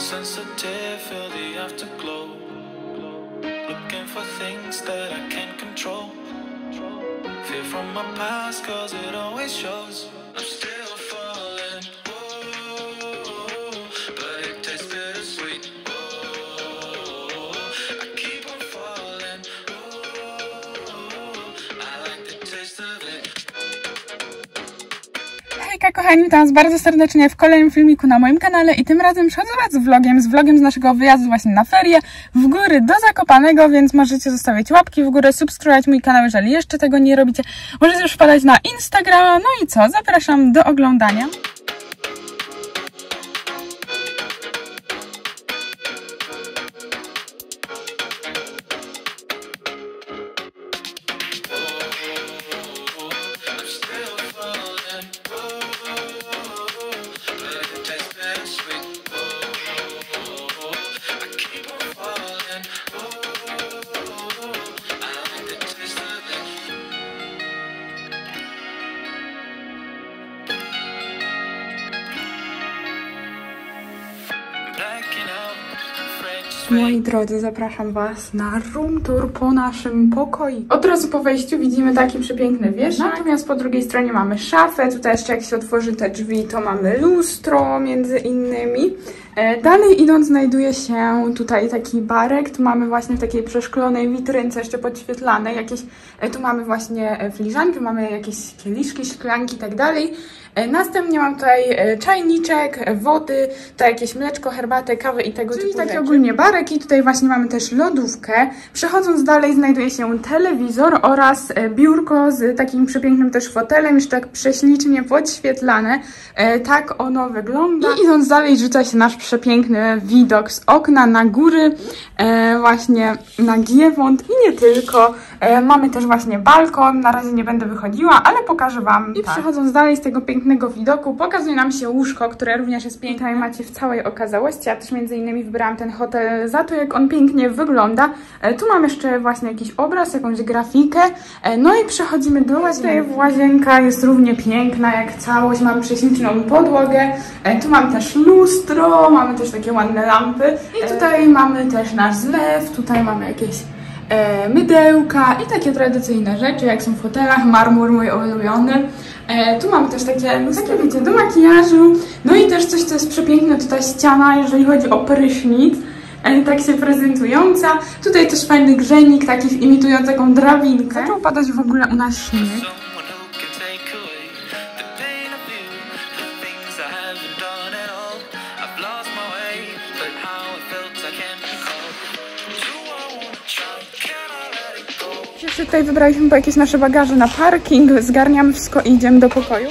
sensitive, feel the afterglow. Looking for things that I can't control. Fear from my past, cause it always shows. I'm still falling, oh, but it tastes bittersweet. Oh, I keep on falling, oh, I like the taste of it. Hejka kochani, witam was bardzo serdecznie w kolejnym filmiku na moim kanale i tym razem przychodzę z vlogiem z naszego wyjazdu właśnie na ferie w góry do Zakopanego, więc możecie zostawiać łapki w górę, subskrybować mój kanał, jeżeli jeszcze tego nie robicie. Możecie już wpadać na Instagrama, no i co, zapraszam do oglądania. Moi drodzy, zapraszam was na room tour po naszym pokoju. Od razu po wejściu widzimy taki przepiękny wieszak, natomiast po drugiej stronie mamy szafę. Tutaj jeszcze jak się otworzy te drzwi, to mamy lustro między innymi. Dalej idąc znajduje się tutaj taki barek. Tu mamy właśnie w takiej przeszklonej witrynce jeszcze podświetlane jakieś, tu mamy właśnie filiżanki, mamy jakieś kieliszki, szklanki i tak dalej. Następnie mam tutaj czajniczek, wody, tutaj jakieś mleczko, herbatę, kawę i tego typu taki rzeczy. Ogólnie barek i tutaj właśnie mamy też lodówkę. Przechodząc dalej znajduje się telewizor oraz biurko z takim przepięknym też fotelem, jeszcze tak prześlicznie podświetlane. Tak ono wygląda. I idąc dalej rzuca się nasz przepiękny widok z okna na góry, właśnie na Giewont i nie tylko. Mamy też właśnie balkon, na razie nie będę wychodziła, ale pokażę wam. I przechodząc dalej z tego pięknego widoku, pokazuje nam się łóżko, które również jest piękne. Tutaj macie w całej okazałości. Ja też między innymi wybrałam ten hotel za to, jak on pięknie wygląda. Tu mam jeszcze właśnie jakiś obraz, jakąś grafikę. No i przechodzimy do łazienki. Łazienka jest równie piękna jak całość. Mam prześliczną podłogę. Tu mam też lustro, mamy też takie ładne lampy. I tutaj mamy też nasz zlew, tutaj mamy jakieś mydełka i takie tradycyjne rzeczy, jak są w hotelach, marmur mój ulubiony. Tu mamy też takie lustro, wiecie, do makijażu. No i też coś, co jest przepiękne, to ta ściana, jeżeli chodzi o prysznic, tak się prezentująca. Tutaj też fajny grzejnik, taki imitujący taką drabinkę. Zaczął padać w ogóle u nas śnieg. Jeszcze tutaj wybraliśmy po jakieś nasze bagaże na parking, zgarniamy wszystko i idziemy do pokoju.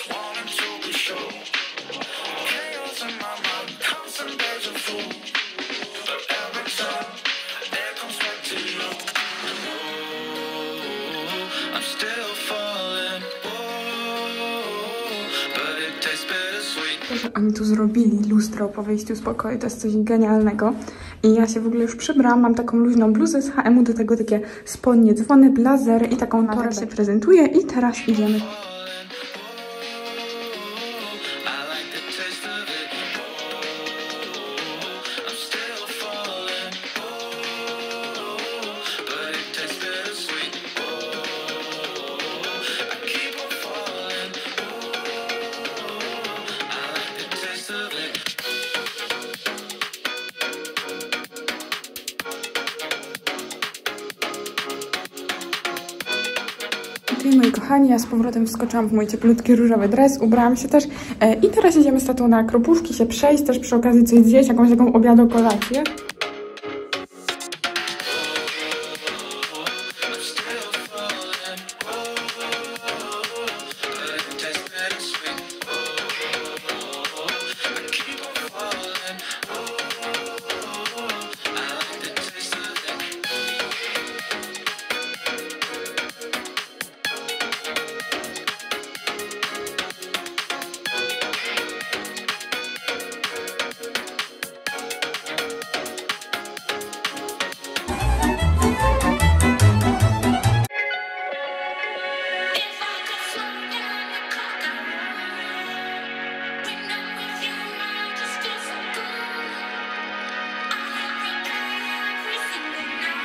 To, że oni tu zrobili lustro po wyjściu z pokoju, to jest coś genialnego. I ja się w ogóle już przybrałam, mam taką luźną bluzę z H&M, do tego takie spodnie, dzwony, blazery i taką torebkę się prezentuje. I teraz idziemy. Moi kochani, ja z powrotem wskoczyłam w mój cieplutki różowy dres, ubrałam się też i teraz idziemy z tatą na Kropuszki się przejść, też przy okazji coś zjeść, jakąś taką obiado-kolację.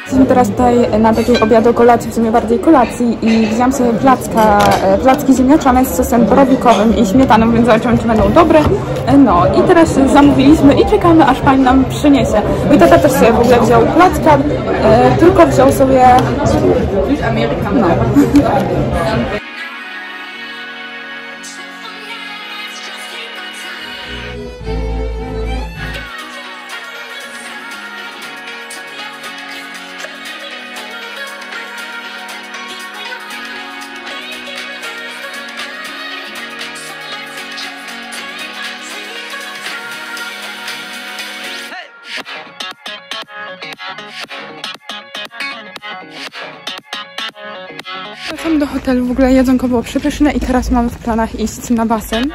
Jesteśmy teraz tutaj na takiej obiadu kolacji, w sumie bardziej kolacji i wziąłam sobie placki ziemniaczane z sosem borowikowym i śmietaną, więc zobaczymy, czy będą dobre. No i teraz zamówiliśmy i czekamy, aż pani nam przyniesie. Mój tata też sobie w ogóle wziął placka, tylko wziął sobie Amerykanę. No. Wracamy do hotelu, w ogóle jedzonko było przepyszne i teraz mamy w planach iść na basen.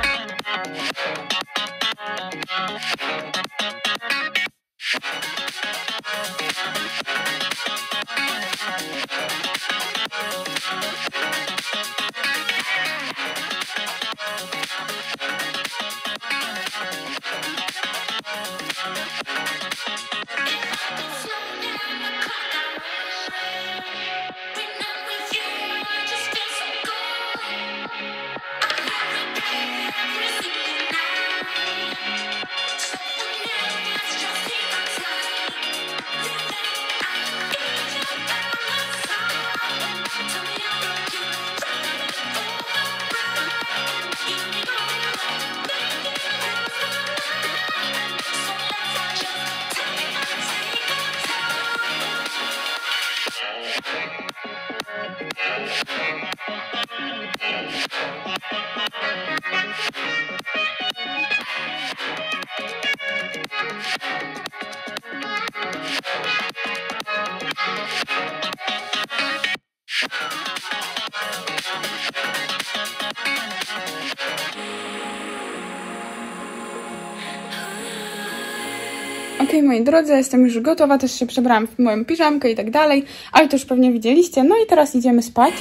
Okej, moi drodzy, jestem już gotowa, też się przebrałam w moją piżamkę i tak dalej, ale to już pewnie widzieliście. No i teraz idziemy spać.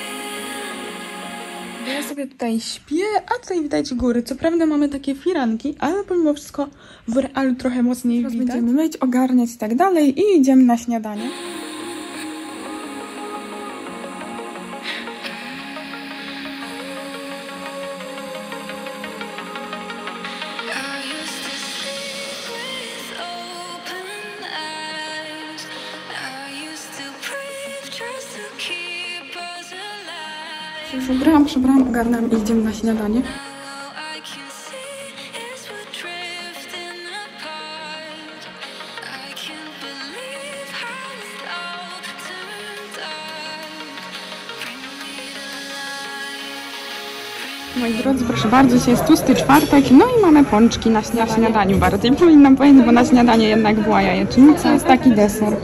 Ja sobie tutaj śpię, a tutaj widać góry. Co prawda mamy takie firanki, ale pomimo wszystko w realu trochę mocniej widać. Będziemy myć, ogarniać i tak dalej i idziemy na śniadanie. Już przebrałam, ogarnam i idziemy na śniadanie. Moi drodzy, proszę bardzo, dzisiaj jest tłusty czwartek, no i mamy pączki na śniadaniu. Bardziej powinnam powiedzieć, bo na śniadanie jednak była jajecznica, jest taki deser.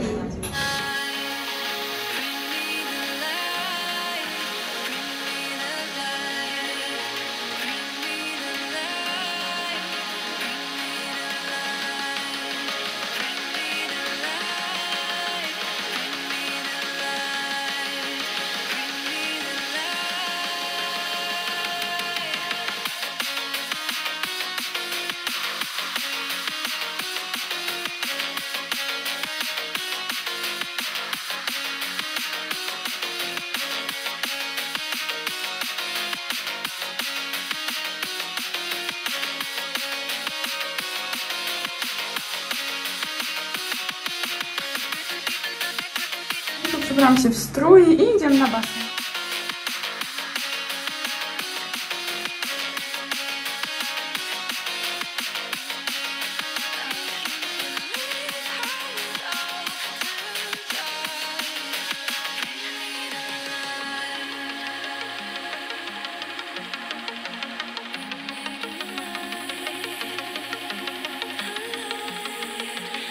Przebrałam się w strój i idziemy na basen.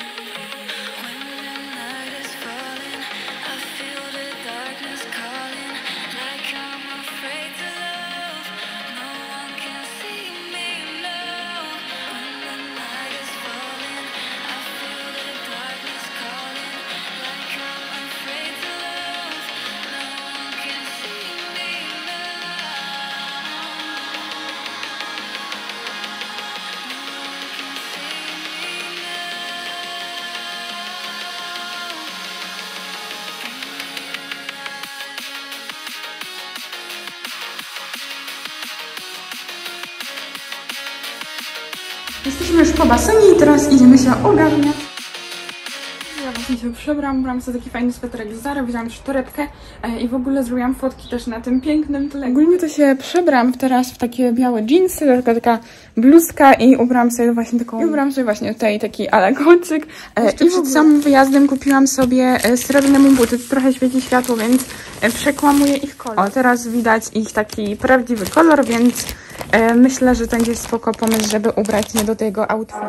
Calling Jesteśmy już po basenie i teraz idziemy się ogarniać. Ja właśnie się przebrałam sobie taki fajny sweterek z Zary, wzięłam też torebkę i w ogóle zrobiłam fotki też na tym pięknym tle. Ogólnie to się przebrałam teraz w takie białe dżinsy, tylko taka bluzka i ubrałam sobie właśnie tutaj taki ala kolczyk. I przed samym wyjazdem kupiłam sobie srebrne mu buty. Tu trochę świeci światło, więc przekłamuję ich kolor. O, teraz widać ich taki prawdziwy kolor, więc myślę, że to będzie spoko pomysł, żeby ubrać je do tego outfitu.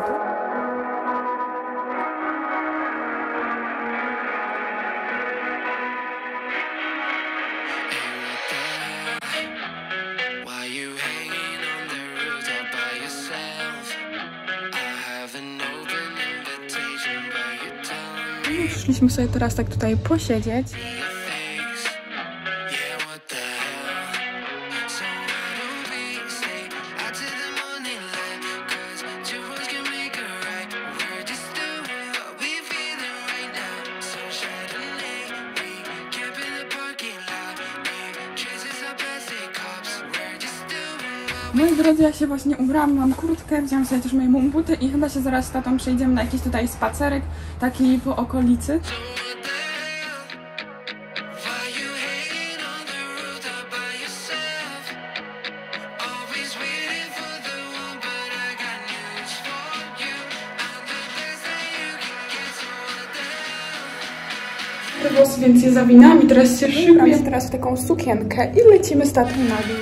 Przyszliśmy sobie teraz tak tutaj posiedzieć. Moi drodzy, ja się właśnie ubrałam, mam kurtkę, wziąłam sobie też moje buty i chyba się zaraz z tatą przejdziemy na jakiś tutaj spacerek, taki po okolicy. Te włosy, więc je zawinęłam i teraz się szykuję teraz w taką sukienkę i lecimy z tatą na dół.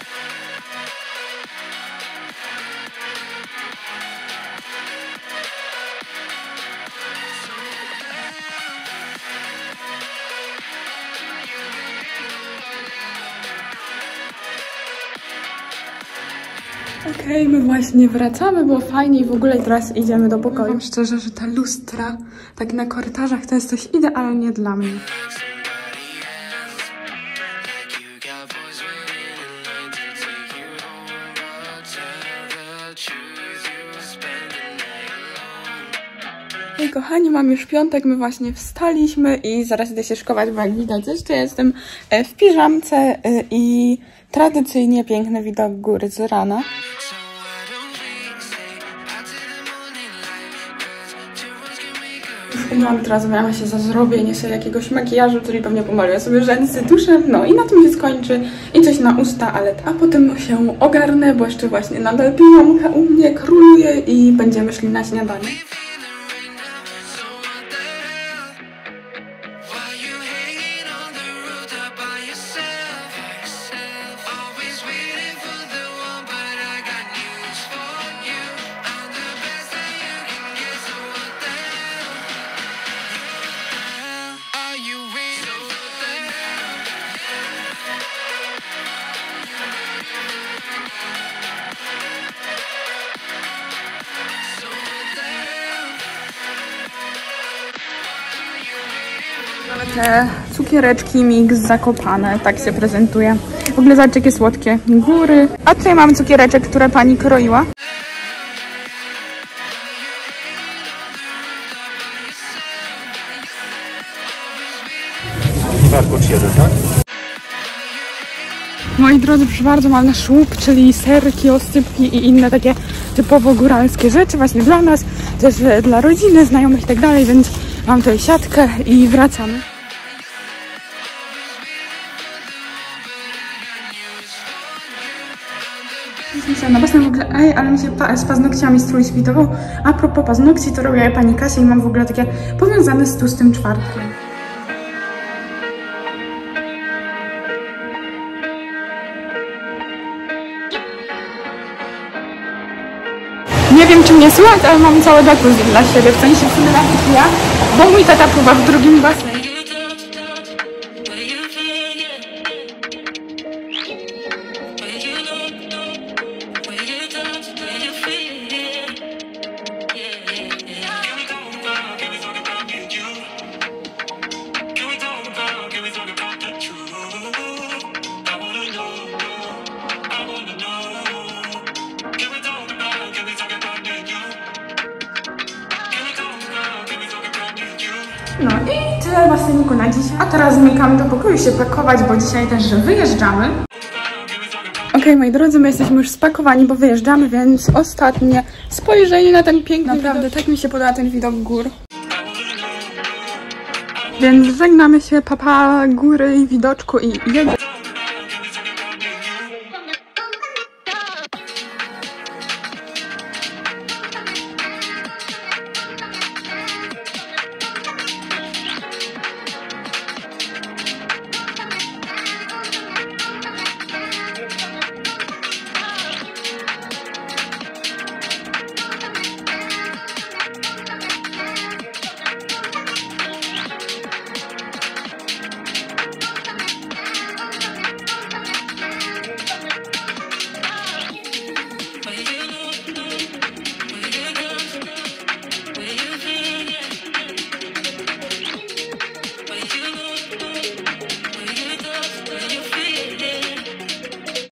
Okej, my właśnie wracamy, było fajnie i w ogóle teraz idziemy do pokoju. Powiem szczerze, że te lustra tak na korytarzach to jest coś idealnie dla mnie. Hej kochani, mam już piątek, my właśnie wstaliśmy i zaraz idę się szkować, bo jak widać jeszcze jestem w piżamce i tradycyjnie piękny widok góry z rana. Umyłam, teraz zabieramy się za zrobienie sobie jakiegoś makijażu, czyli pewnie pomaluję sobie rzęsy tuszem, no i na tym się skończy i coś na usta, a potem się ogarnę, bo jeszcze właśnie nadal piżamka u mnie króluje i będziemy szli na śniadanie. Te cukiereczki mix Zakopane, tak się prezentuje. W ogóle zobaczcie, jakie słodkie góry. A tutaj mamy cukiereczek, które pani kroiła. Tak? Moi drodzy, proszę bardzo, mamy szłup, czyli serki, oscypki i inne takie typowo góralskie rzeczy właśnie dla nas, też dla rodziny, znajomych i tak dalej, więc mam tutaj siatkę i wracamy. Na basen w ogóle, ale mi się z paznokciami strój świtował. A propos paznokci, to robię pani Kasia i mam w ogóle takie powiązane z tłustym czwartkiem. Nie wiem, czy mnie słychać, ale mam całe jacuzzi dla siebie, w sensie w sumie nawet ja, bo mój tata pływa w drugim basenie. No i tyle baseniku na dziś. A teraz zmykamy do pokoju się pakować, bo dzisiaj też wyjeżdżamy. Okej, moi drodzy, my jesteśmy już spakowani, bo wyjeżdżamy, więc ostatnie spojrzenie na ten piękny naprawdę widok. Tak mi się podoba ten widok gór. Więc żegnamy się, papa, góry i widoczku i jedziemy.